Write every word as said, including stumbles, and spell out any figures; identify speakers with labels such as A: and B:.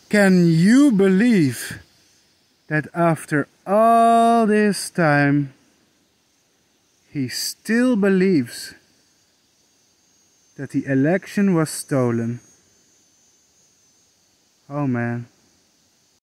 A: Can you believe that after all this time, he still believes that the election was stolen? Oh man.